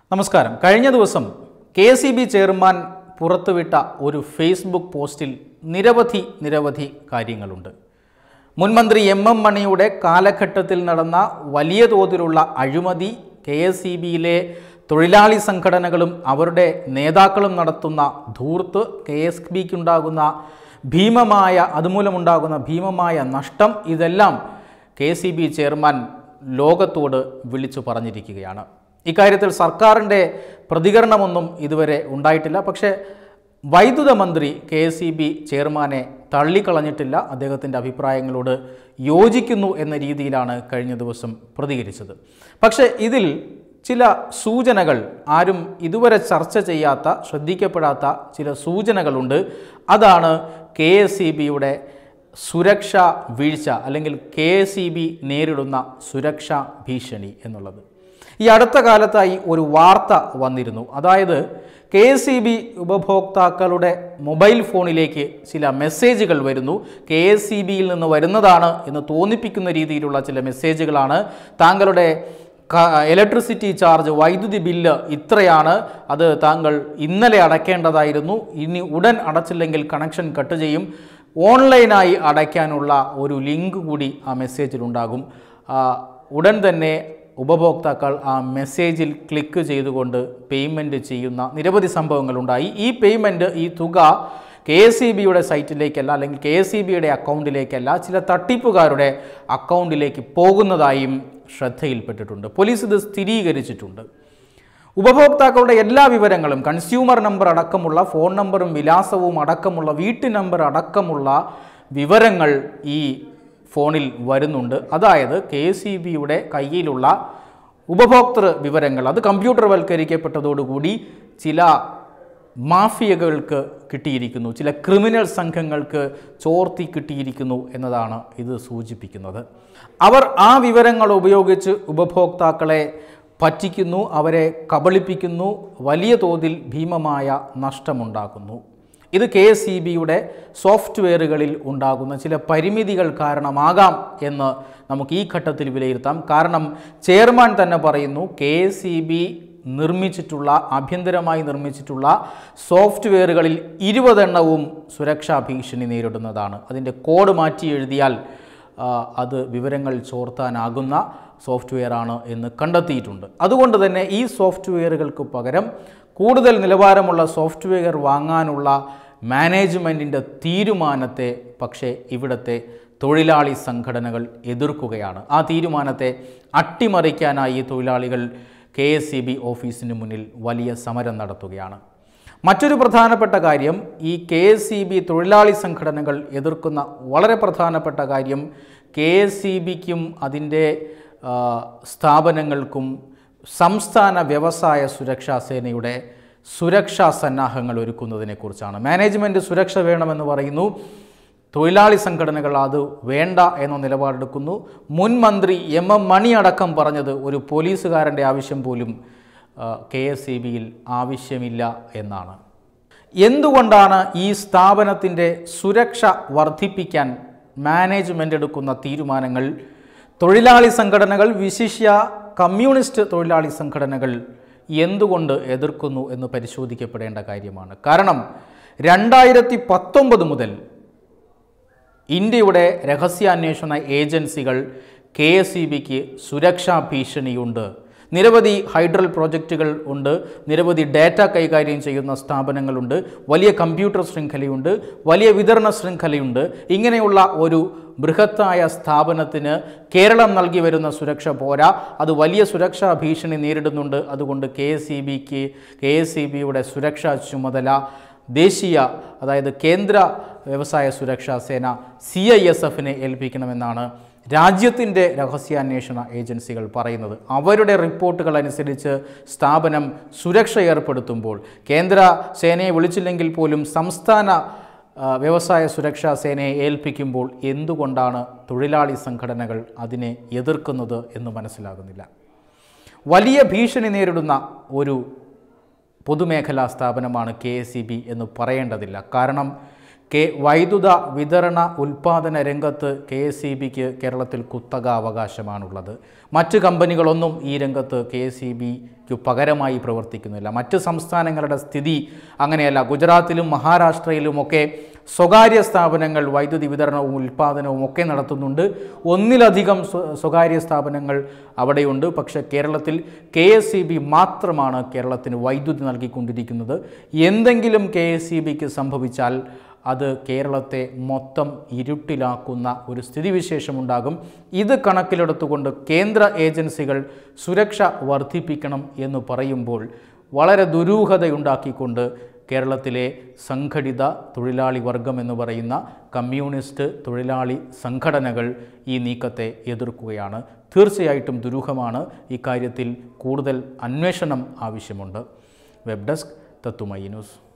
നമസ്കാരം. കഴിഞ്ഞ ദിവസം KCB ചെയർമാൻ പുറത്തുവിട്ട ഒരു ഫേസ്ബുക്ക് പോസ്റ്റിൽ നിരവധി കാര്യങ്ങളുണ്ട്. മുൻമന്ത്രി MM മണിയുടെ കാലഘട്ടത്തിൽ നടന്ന വലിയ തോതിലുള്ള അഴിമതി, KSEBയിലെ തൊഴിലാളി സംഘടനകളും അവരുടെ നേതാക്കളും നടത്തുന്ന ധൂർത്ത്, KSBക്കുണ്ടാകുന്ന അതുമൂലമുണ്ടാകുന്ന ഭീമമായ നഷ്ടം, ഇതെല്ലാം KCB ചെയർമാൻ ലോകത്തോട് വിളിച്ചു പറഞ്ഞിരിക്കുകയാണ്. ഇക്കാര്യത്തിൽ സർക്കാരിൻ്റെ പ്രതികരണമൊന്നും ഇതുവരെ ഉണ്ടായിട്ടില്ല. പക്ഷേ വൈദ്യുത മന്ത്രി KCB ചെയർമാനെ തള്ളിക്കളഞ്ഞിട്ടില്ല. അദ്ദേഹത്തിൻ്റെ അഭിപ്രായങ്ങളോട് യോജിക്കുന്നു എന്ന രീതിയിലാണ് കഴിഞ്ഞ ദിവസം പ്രതികരിച്ചത്. പക്ഷേ ഇതിൽ ചില സൂചനകൾ, ആരും ഇതുവരെ ചർച്ച ചെയ്യാത്ത, ശ്രദ്ധിക്കപ്പെടാത്ത ചില സൂചനകളുണ്ട്. അതാണ് KSEBയുടെ സുരക്ഷാ വീഴ്ച, അല്ലെങ്കിൽ KSEB നേരിടുന്ന സുരക്ഷാ ഭീഷണി എന്നുള്ളത്. ഈ അടുത്ത കാലത്തായി ഒരു വാർത്ത വന്നിരുന്നു. അതായത് KSEB ഉപഭോക്താക്കളുടെ മൊബൈൽ ഫോണിലേക്ക് ചില മെസ്സേജുകൾ വരുന്നു. KSEBയിൽ നിന്ന് വരുന്നതാണ് എന്ന് തോന്നിപ്പിക്കുന്ന രീതിയിലുള്ള ചില മെസ്സേജുകളാണ്. താങ്കളുടെ ഇലക്ട്രിസിറ്റി ചാർജ്, വൈദ്യുതി ബില്ല് ഇത്രയാണ്, അത് താങ്കൾ ഇന്നലെ അടയ്ക്കേണ്ടതായിരുന്നു, ഇനി ഉടൻ അടച്ചില്ലെങ്കിൽ കണക്ഷൻ കട്ട് ചെയ്യും, ഓൺലൈനായി അടയ്ക്കാനുള്ള ഒരു ലിങ്ക് കൂടി ആ മെസ്സേജിലുണ്ടാകും. ഉടൻ തന്നെ ഉപഭോക്താക്കൾ ആ മെസ്സേജിൽ ക്ലിക്ക് ചെയ്തുകൊണ്ട് പേയ്മെൻറ്റ് ചെയ്യുന്ന നിരവധി സംഭവങ്ങളുണ്ടായി. ഈ പേയ്മെൻറ്റ്, ഈ തുക KSEBയുടെ സൈറ്റിലേക്കല്ല, അല്ലെങ്കിൽ KSEBയുടെ അക്കൗണ്ടിലേക്കല്ല, ചില തട്ടിപ്പുകാരുടെ അക്കൗണ്ടിലേക്ക് പോകുന്നതായും ശ്രദ്ധയിൽപ്പെട്ടിട്ടുണ്ട്. പോലീസ് ഇത് സ്ഥിരീകരിച്ചിട്ടുണ്ട്. ഉപഭോക്താക്കളുടെ എല്ലാ വിവരങ്ങളും, കൺസ്യൂമർ നമ്പർ അടക്കമുള്ള, ഫോൺ നമ്പറും വിലാസവും അടക്കമുള്ള, വീട്ടു നമ്പർ അടക്കമുള്ള വിവരങ്ങൾ ഈ ഫോണിൽ വരുന്നുണ്ട്. അതായത് KSEBയുടെ കയ്യിലുള്ള ഉപഭോക്തൃ വിവരങ്ങൾ അത് കമ്പ്യൂട്ടർവൽക്കരിക്കപ്പെട്ടതോടുകൂടി ചില മാഫിയകൾക്ക് കിട്ടിയിരിക്കുന്നു, ചില ക്രിമിനൽ സംഘങ്ങൾക്ക് ചോർത്തി കിട്ടിയിരിക്കുന്നു എന്നതാണ് ഇത് സൂചിപ്പിക്കുന്നത്. അവർ ആ വിവരങ്ങൾ ഉപയോഗിച്ച് ഉപഭോക്താക്കളെ പറ്റിക്കുന്നു, അവരെ കബളിപ്പിക്കുന്നു, വലിയ തോതിൽ ഭീമമായ നഷ്ടമുണ്ടാക്കുന്നു. ഇത് KSEBയുടെ സോഫ്റ്റ്വെയറുകളിൽ ഉണ്ടാകുന്ന ചില പരിമിതികൾ കാരണമാകാം എന്ന് നമുക്ക് ഈ ഘട്ടത്തിൽ വിലയിരുത്താം. കാരണം ചെയർമാൻ തന്നെ പറയുന്നു, KSEB നിർമ്മിച്ചിട്ടുള്ള, ആഭ്യന്തരമായി നിർമ്മിച്ചിട്ടുള്ള സോഫ്റ്റ്വെയറുകളിൽ 20 എണ്ണവും സുരക്ഷാ ഭീഷണി നേരിടുന്നതാണ്. അതിൻ്റെ കോഡ് മാറ്റി എഴുതിയാൽ അത് വിവരങ്ങൾ ചോർത്താനാകുന്ന സോഫ്റ്റ്വെയറാണ് എന്ന് കണ്ടെത്തിയിട്ടുണ്ട്. അതുകൊണ്ട് തന്നെ ഈ സോഫ്റ്റ്വെയറുകൾക്ക് പകരം കൂടുതൽ നിലവാരമുള്ള സോഫ്റ്റ്വെയർ വാങ്ങാനുള്ള മാനേജ്മെൻറ്റിൻ്റെ തീരുമാനത്തെ പക്ഷേ ഇവിടുത്തെ തൊഴിലാളി സംഘടനകൾ എതിർക്കുകയാണ്. ആ തീരുമാനത്തെ അട്ടിമറിക്കാനായി തൊഴിലാളികൾ KSEB ഓഫീസിന് മുന്നിൽ വലിയ സമരം നടത്തുകയാണ്. മറ്റൊരു പ്രധാനപ്പെട്ട കാര്യം, ഈ KSEB തൊഴിലാളി സംഘടനകൾ എതിർക്കുന്ന വളരെ പ്രധാനപ്പെട്ട കാര്യം, KSEBക്കും അതിൻ്റെ സ്ഥാപനങ്ങൾക്കും സംസ്ഥാന വ്യവസായ സുരക്ഷാ സേനയുടെ സുരക്ഷാ സന്നാഹങ്ങൾ ഒരുക്കുന്നതിനെക്കുറിച്ചാണ്. മാനേജ്മെൻറ്റ് സുരക്ഷ വേണമെന്ന് പറയുന്നു, തൊഴിലാളി സംഘടനകൾ അത് വേണ്ട എന്ന നിലപാടെടുക്കുന്നു. മുൻ മന്ത്രി MM മണി അടക്കം പറഞ്ഞത് ഒരു പോലീസുകാരൻ്റെ ആവശ്യം പോലും KSEBയിൽ ആവശ്യമില്ല എന്നാണ്. എന്തുകൊണ്ടാണ് ഈ സ്ഥാപനത്തിൻ്റെ സുരക്ഷ വർദ്ധിപ്പിക്കാൻ മാനേജ്മെൻ്റ് എടുക്കുന്ന തീരുമാനങ്ങൾ തൊഴിലാളി സംഘടനകൾ, വിശിഷ്യ കമ്മ്യൂണിസ്റ്റ് തൊഴിലാളി സംഘടനകൾ എന്തുകൊണ്ട് എതിർക്കുന്നു എന്ന് പരിശോധിക്കപ്പെടേണ്ട കാര്യമാണ്. കാരണം 2019 മുതൽ ഇന്ത്യയുടെ രഹസ്യാന്വേഷണ ഏജൻസികൾ KSEBക്ക് സുരക്ഷാ ഭീഷണിയുണ്ട്. നിരവധി ഹൈഡ്രൽ പ്രോജക്റ്റുകൾ ഉണ്ട്, നിരവധി ഡാറ്റ കൈകാര്യം ചെയ്യുന്ന സ്ഥാപനങ്ങളുണ്ട്, വലിയ കമ്പ്യൂട്ടർ ശൃംഖലയുണ്ട്, വലിയ വിതരണ ശൃംഖലയുണ്ട്. ഇങ്ങനെയുള്ള ഒരു ബൃഹത്തായ സ്ഥാപനത്തിന് കേരളം നൽകി വരുന്ന സുരക്ഷ പോരാ, അത് വലിയ സുരക്ഷാ ഭീഷണി നേരിടുന്നുണ്ട്. അതുകൊണ്ട് KSEBയുടെ സുരക്ഷാ ചുമതല ദേശീയ, അതായത് കേന്ദ്ര വ്യവസായ സുരക്ഷാ സേന CISFനെ ഏൽപ്പിക്കണമെന്നാണ് രാജ്യത്തിൻ്റെ രഹസ്യാന്വേഷണ ഏജൻസികൾ പറയുന്നത്. അവരുടെ റിപ്പോർട്ടുകൾ അനുസരിച്ച് സ്ഥാപനം സുരക്ഷ ഏർപ്പെടുത്തുമ്പോൾ, കേന്ദ്ര സേനയെ വിളിച്ചില്ലെങ്കിൽ പോലും സംസ്ഥാന വ്യവസായ സുരക്ഷാ സേനയെ ഏൽപ്പിക്കുമ്പോൾ എന്തുകൊണ്ടാണ് തൊഴിലാളി സംഘടനകൾ അതിനെ എതിർക്കുന്നത് എന്ന് മനസ്സിലാകുന്നില്ല. വലിയ ഭീഷണി നേരിടുന്ന ഒരു പൊതുമേഖലാ സ്ഥാപനമാണ് KSEB എന്ന് പറയേണ്ടതില്ല. കാരണം വൈദ്യുത വിതരണ ഉൽപ്പാദന രംഗത്ത് KSEBക്ക് കേരളത്തിൽ കുത്തക അവകാശമാണുള്ളത്. മറ്റ് കമ്പനികളൊന്നും ഈ രംഗത്ത് KSEBക്ക് പകരമായി പ്രവർത്തിക്കുന്നില്ല. മറ്റ് സംസ്ഥാനങ്ങളുടെ സ്ഥിതി അങ്ങനെയല്ല. ഗുജറാത്തിലും മഹാരാഷ്ട്രയിലുമൊക്കെ സ്വകാര്യ സ്ഥാപനങ്ങൾ വൈദ്യുതി വിതരണവും ഉൽപ്പാദനവും ഒക്കെ നടത്തുന്നുണ്ട്. ഒന്നിലധികം സ്വകാര്യ സ്ഥാപനങ്ങൾ അവിടെയുണ്ട്. പക്ഷേ കേരളത്തിൽ KSEB മാത്രമാണ് കേരളത്തിന് വൈദ്യുതി നൽകിക്കൊണ്ടിരിക്കുന്നത്. എന്തെങ്കിലും KSEBക്ക് സംഭവിച്ചാൽ അത് കേരളത്തെ മൊത്തം ഇരുട്ടിലാക്കുന്ന ഒരു സ്ഥിതിവിശേഷമുണ്ടാകും. ഇത് കണക്കിലെടുത്തുകൊണ്ട് കേന്ദ്ര ഏജൻസികൾ സുരക്ഷ വർദ്ധിപ്പിക്കണം എന്ന് പറയുമ്പോൾ വളരെ ദുരൂഹതയുണ്ടാക്കിക്കൊണ്ട് കേരളത്തിലെ സംഘടിത തൊഴിലാളി വർഗം എന്ന് പറയുന്ന കമ്മ്യൂണിസ്റ്റ് തൊഴിലാളി സംഘടനകൾ ഈ നീക്കത്തെ എതിർക്കുകയാണ്. തീർച്ചയായിട്ടും ദുരൂഹമാണ്. ഇക്കാര്യത്തിൽ കൂടുതൽ അന്വേഷണം ആവശ്യമുണ്ട്. Web desk Tatwamayi news.